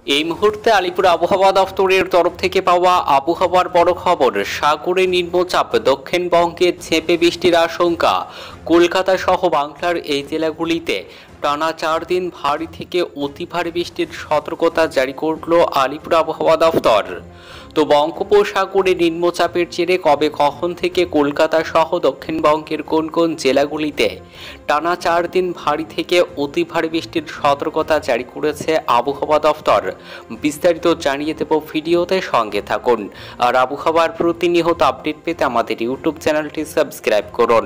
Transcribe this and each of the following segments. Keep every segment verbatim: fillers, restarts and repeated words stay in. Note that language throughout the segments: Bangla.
এই মুহূর্তে আলিপুর আবহাওয়া দফতরের তরফ থেকে পাওয়া আবহাওয়ার বড় খবর। সাগরে নিম্নচাপ, দক্ষিণবঙ্গে ঝেঁপে বৃষ্টির আশঙ্কা। কলকাতা সহ বাংলার এই জেলাগুলিতে টানা চার দিন ভারী থেকে অতি ভারী বৃষ্টির সতর্কতা জারি করল আলিপুর আবহাওয়া দফতর। তো বঙ্গোপসাগরে নিম্নচাপের জেরে কবে কখন থেকে কলকাতা সহ দক্ষিণবঙ্গের কোন কোন জেলাগুলিতে টানা চার দিন ভারী থেকে অতি ভারী বৃষ্টির সতর্কতা জারি করেছে আবহাওয়া দফতর, বিস্তারিত জানিয়ে দেব ভিডিওতে, সঙ্গে থাকুন। আর আবহাওয়ার প্রতিনিয়ত আপডেট পেতে আমাদের ইউটিউব চ্যানেলটি সাবস্ক্রাইব করুন।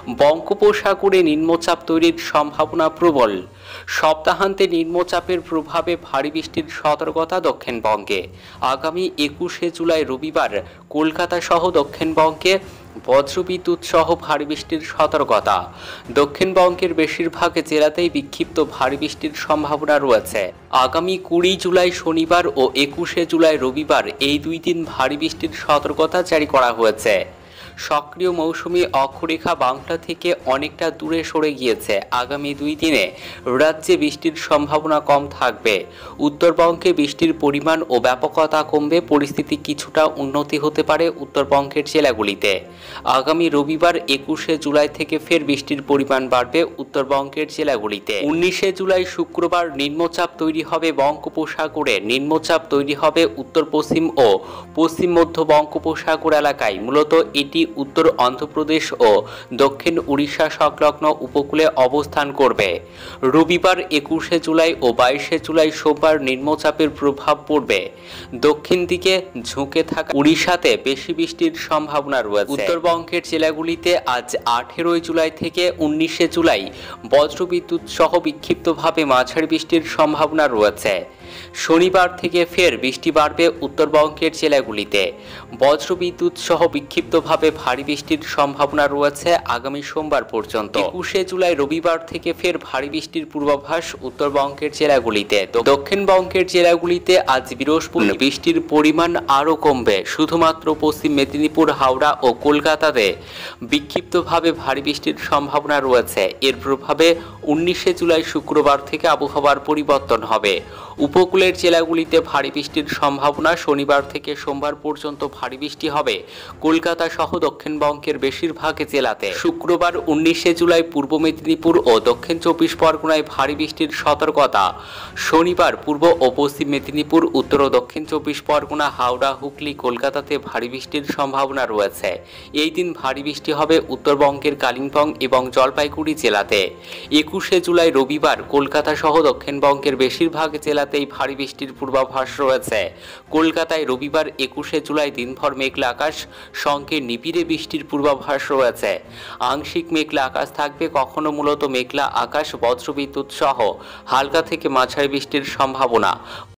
বঙ্গোপসাগরে নিম্নচাপ তৈরির সম্ভাবনা প্রবল। সপ্তাহান্তে নিম্নচাপের প্রভাবে ভারী বৃষ্টির সতর্কতা দক্ষিণবঙ্গে। আগামী একুশে জুলাই রবিবার কলকাতা সহ দক্ষিণবঙ্গে বজ্রবিদ্যুৎ সহ ভারী বৃষ্টির সতর্কতা। দক্ষিণবঙ্গের বেশিরভাগ জেলাতেই বিক্ষিপ্ত ভারী বৃষ্টির সম্ভাবনা রয়েছে। আগামী কুড়ি জুলাই শনিবার ও একুশে জুলাই রবিবার এই দুই দিন ভারী বৃষ্টির সতর্কতা জারি করা হয়েছে। সক্রিয় মৌসুমি অক্ষরেখা বাংলা থেকে অনেকটা দূরে সরে গিয়েছে। আগামী দুই দিনে রাজ্যে বৃষ্টির সম্ভাবনা কম থাকবে। উত্তরবঙ্গে বৃষ্টির পরিমাণ ও ব্যাপকতা কমবে। পরিস্থিতি কিছুটা উন্নতি হতে পারে উত্তরবঙ্গের জেলাগুলিতে। আগামী রবিবার একুশে জুলাই থেকে ফের বৃষ্টির পরিমাণ বাড়বে উত্তরবঙ্গের জেলাগুলিতে। উনিশে জুলাই শুক্রবার নিম্নচাপ তৈরি হবে বঙ্গোপসাগরে। নিম্নচাপ তৈরি হবে উত্তর পশ্চিম ও পশ্চিম মধ্য বঙ্গোপসাগর এলাকায়। মূলত এটি উত্তর অন্ধ্রপ্রদেশ ও দক্ষিণ উড়িষ্যা সংলগ্ন উপকূলে অবস্থান করবে। রবিবার একুশে জুলাই ও বাইশে জুলাই সোমবার নিম্নচাপের প্রভাব পড়বে দক্ষিণ দিকে ঝুঁকে থাকা উড়িষ্যাতে বেশি বৃষ্টির সম্ভাবনা রয়েছে। উত্তরবঙ্গের জেলাগুলিতে আজ আঠেরোই জুলাই থেকে উনিশে জুলাই বজ্রবিদ্যুৎ সহ বিক্ষিপ্তভাবে মাঝারি বৃষ্টির সম্ভাবনা রয়েছে। শনিবার থেকে ফের বৃষ্টি বাড়বে উত্তরবঙ্গের জেলাগুলিতে। বজ্রবিদ্যুৎ সহ বিক্ষিপ্তভাবে ভারী বৃষ্টির সম্ভাবনা রয়েছে আগামী সোমবার পর্যন্ত। একুশে জুলাই রবিবার থেকে ফের ভারী বৃষ্টির পূর্বাভাস উত্তরবঙ্গের জেলাগুলিতে। দক্ষিণবঙ্গের জেলাগুলিতে আজ বৃহস্পতিবার বৃষ্টির পরিমাণ আরও কমবে। শুধুমাত্র পশ্চিম মেদিনীপুর, হাওড়া ও কলকাতাতে বিক্ষিপ্তভাবে ভারী বৃষ্টির সম্ভাবনা রয়েছে। এর প্রভাবে উনিশে জুলাই শুক্রবার থেকে আবহাওয়ার পরিবর্তন হবে। উপকূলের জেলাগুলিতে ভারী বৃষ্টির সম্ভাবনা। শনিবার থেকে সোমবার পর্যন্ত ভারী বৃষ্টি হবে কলকাতা সহ দক্ষিণবঙ্গের বেশিরভাগ জেলাতে। শুক্রবার উনিশে জুলাই পূর্ব মেদিনীপুর ও দক্ষিণ চব্বিশ পরগনায় ভারী বৃষ্টির সতর্কতা। শনিবার পূর্ব ও পশ্চিম মেদিনীপুর, উত্তর ও দক্ষিণ চব্বিশ পরগনা, হাওড়া, হুগলি, কলকাতাতে ভারী বৃষ্টির সম্ভাবনা রয়েছে। এই দিন ভারী বৃষ্টি হবে উত্তরবঙ্গের কালিম্পং এবং জলপাইগুড়ি জেলাতে। একুশে জুলাই রবিবার কলকাতা সহ দক্ষিণবঙ্গের বেশিরভাগ জেলাতেই ভারী বৃষ্টির পূর্বাভাস রয়েছে। কলকাতায় রবিবার একুশে জুলাই দিনভর মেঘলা আকাশ, সঙ্গে নিবিড়ে বৃষ্টির পূর্বাভাস রয়েছে। আংশিক মেঘলা আকাশ থাকবে, কখনো মূলত মেঘলা আকাশ, বজ্রবিদ্যুৎ সহ হালকা থেকে মাঝারি বৃষ্টির সম্ভাবনা।